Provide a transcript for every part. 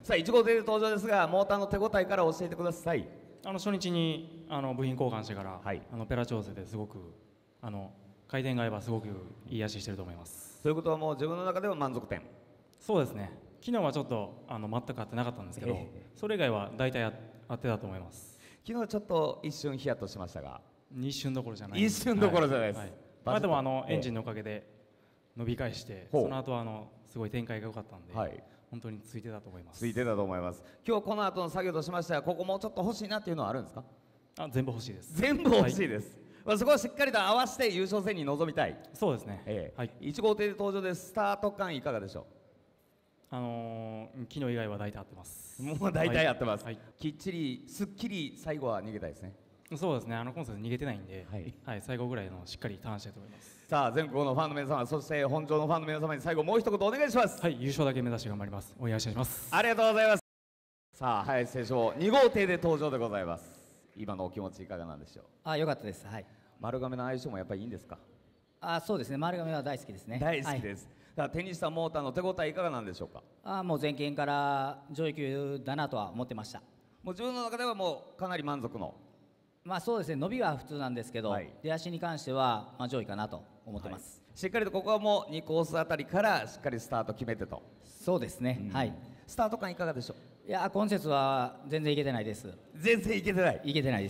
さあ1号艇で登場ですが、モーターの手応えから教えてください。 初日に部品交換してから、 はい、 ペラ調整ですごく回転が合えばすごくいい足してると思います。 ということはもう自分の中では満足点。 そうですね。昨日はちょっと全く合ってなかったんですけど、それ以外は大体合ってたと思います。 昨日はちょっと一瞬ヒヤッとしましたが、 一瞬どころじゃない。 一瞬どころじゃないです。 はいはい、でもエンジンのおかげで伸び返して、その後はすごい展開が良かったんで、はい、本当についてたと思います。 ついてたと思います。今日この後の作業としましては、ここもうちょっと欲しいなっていうのはあるんですか？ 全部欲しいです。 全部欲しいです。はい、そこをしっかりと合わせて優勝戦に臨みたい。 そうですね。 はい。1号艇で登場です。スタート感いかがでしょう？ 昨日以外は大体合ってます。 もう大体合ってます。 はい、 きっちりすっきり最後は逃げたいですね。 そうですね。今節逃げてないんで、はい、最後ぐらいのしっかりターンしたいと思います。 さあ全国のファンの皆様、そして本場のファンの皆様に最後もう一言お願いします。 はい、優勝だけ目指して頑張ります。お願いします。 ありがとうございます。さあ林選手も2号艇で登場でございます。今のお気持ちいかがなんでしょう？ 良かったです。はい。 丸亀の相性もやっぱりいいんですか？ そうですね。丸亀は大好きですね。 大好きです。はい、テニスタモーターの手応えいかがなんでしょうか？ もう前県から上位級だなとは思ってました。 もう自分の中ではもうかなり満足の。 そうですね。伸びは普通なんですけど、出足に関しては上位かなと思ってます。 しっかりとここはもう2コースあたりからしっかりスタート決めてと。 そうですね。はい。 スタート感いかがでしょう？ 今節は全然いけてないです。 全然いけてない。 いけてないです。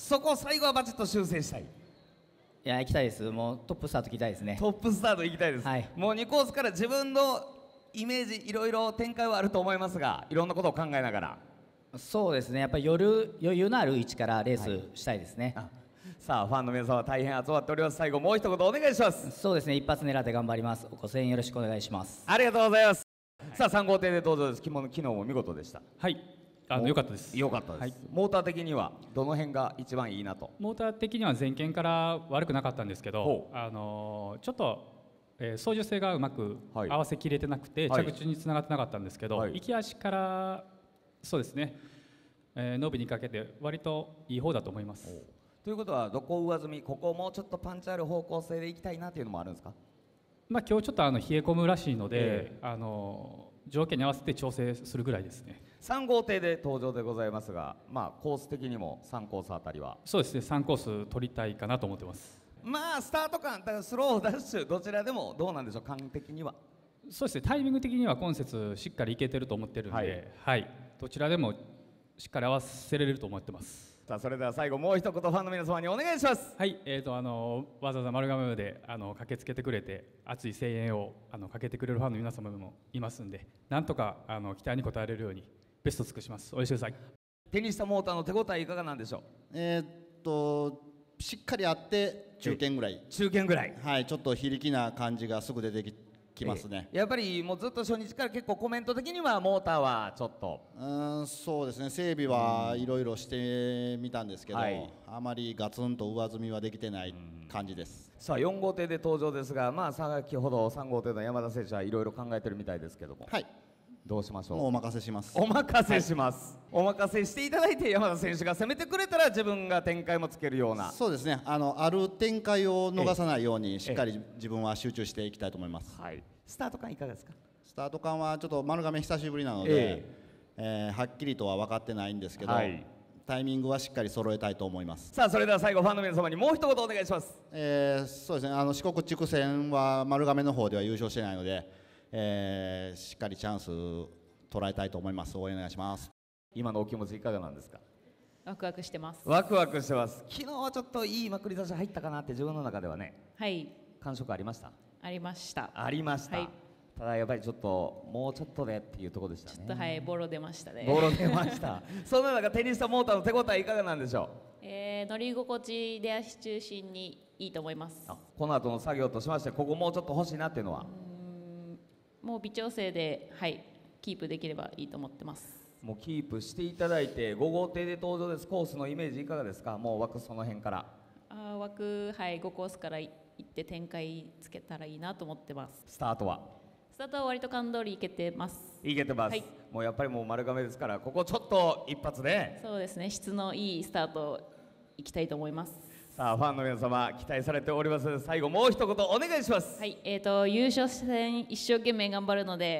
そこ最後はバチッと修正したい。 行きたいです。もうトップスタート行きたいですね。 トップスタート行きたいです。はい、もう2コースから自分のイメージいろいろ展開はあると思いますが、いろんなことを考えながら。 そうですね。やっぱり余裕のある位置からレースしたいですね。 さあファンの皆様大変集まっております。最後もう一言お願いします。 そうですね。一発狙って頑張ります。ご声援よろしくお願いします。 ありがとうございます。さあ3号艇で登場です。昨日も見事でした。 はい。良かったです。 良かったです。はい、モーター的にはどの辺が一番いいなと？ モーター的には前剣から悪くなかったんですけど、ちょっと、操縦性がうまく合わせきれてなくて、着地につながってなかったんですけど、行き足からそうですね、伸びにかけて割といい方だと思います。 ということはどこ上積み、ここもうちょっとパンチある方向性でいきたいなというのもあるんですか？ 今日ちょっと冷え込むらしいので、条件に合わせて調整するぐらいですね。 3号艇で登場でございますが、コース的にも3コースあたりはそうですね、3コース取りたいかなと思ってます。 スタート感、だからスローダッシュどちらでもどうなんでしょう、感的には。 そうですね、タイミング的には今節しっかりいけてると思ってるんで、はい、どちらでもしっかり合わせれると思ってます。 さあそれでは最後もう一言ファンの皆様にお願いします。 はい、わざわざ丸亀まで駆けつけてくれて熱い声援をかけてくれるファンの皆様もいますんで、なんとか期待に応えれるようにベスト尽くします。お許しください。 テニスタモーターの手応えいかがなんでしょう？しっかりあって中堅ぐらい。 中堅ぐらい。 はい、ちょっと非力な感じがすぐ出てきますね。 やっぱりもうずっと初日から結構コメント的にはモーターはちょっとそうですね、整備はいろいろしてみたんですけど、あまりガツンと上積みはできてない感じです。 さあ4号艇で登場ですが、先ほど3号艇の山田選手はいろいろ考えてるみたいですけども、どうしましょう？ もうお任せします。 お任せします。お任せしていただいて、山田選手が攻めてくれたら自分が展開もつけるような。 そうですね、ある展開を逃さないようにしっかり自分は集中していきたいと思います。 スタート感いかがですか？ スタート感はちょっと丸亀久しぶりなので、はっきりとは分かってないんですけど、タイミングはしっかり揃えたいと思います。 さあそれでは最後ファンの皆様にもう一言お願いします。 そうですね、四国地区戦は丸亀の方では優勝してないので、しっかりチャンス捉えたいと思います。応援お願いします。 今のお気持ちいかがなんですか？ ワクワクしてます。 ワクワクしてます。昨日はちょっといいまくり出し入ったかなって自分の中ではね、感触ありました？ ありました。 ありました。ただやっぱりちょっともうちょっとでっていうところでしたね。 ちょっとボロ出ましたね。 ボロ出ました。その中テニスタモーターの手応えいかがなんでしょう？ 乗り心地出足中心にいいと思います。 この後の作業としましてここもうちょっと欲しいなっていうのは、 もう微調整でキープできればいいと思ってます。 もうキープしていただいて5号艇で登場です。コースのイメージいかがですか？もう枠その辺から枠5コースから行って展開つけたらいいなと思ってます。 スタートは割と感通りいけてます。 いけてます。もうやっぱりもう丸亀ですから、ここちょっと一発でそうですね、質のいいスタートいきたいと思います。 さあファンの皆様期待されております。最後もう一言お願いします。 優勝戦一生懸命頑張るので、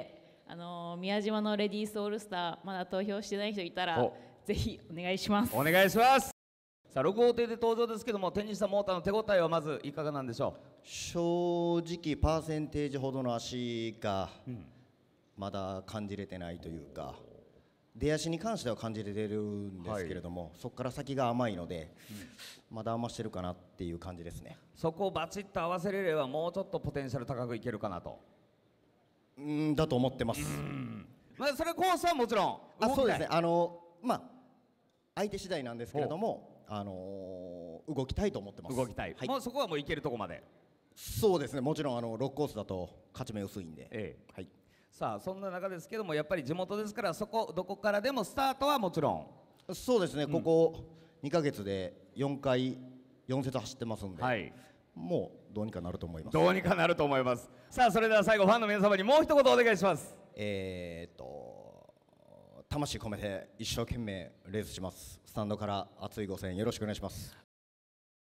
宮島のレディースオールスターまだ投票してない人いたらぜひお願いします。 お願いします。さあ6号艇で登場ですけども、手にしたモーターの手応えはまずいかがなんでしょう。 正直パーセンテージほどの足がまだ感じれてないというか、出足に関しては感じれてるんですけれども、そこから先が甘いので、まだ甘してるかなっていう感じですね。 そこをバチッと合わせれればもうちょっとポテンシャル高くいけるかなと。 だと思ってます。 まあそれコースはもちろんそうですね。まあ相手次第なんですけれども、動きたいと思ってます。 動きたい、もうそこはもういけるとこまで。 そうですね。もちろん6コースだと勝ち目薄いんで、はい。 さあそんな中ですけども、やっぱり地元ですから、そこどこからでもスタートはもちろん。 そうですね。ここ2ヶ月で4回4節走ってますんで、もうどうにかなると思います。 どうにかなると思います。さあそれでは最後ファンの皆様にもう一言お願いします。 魂込めて一生懸命レースします。スタンドから熱いご声援よろしくお願いします。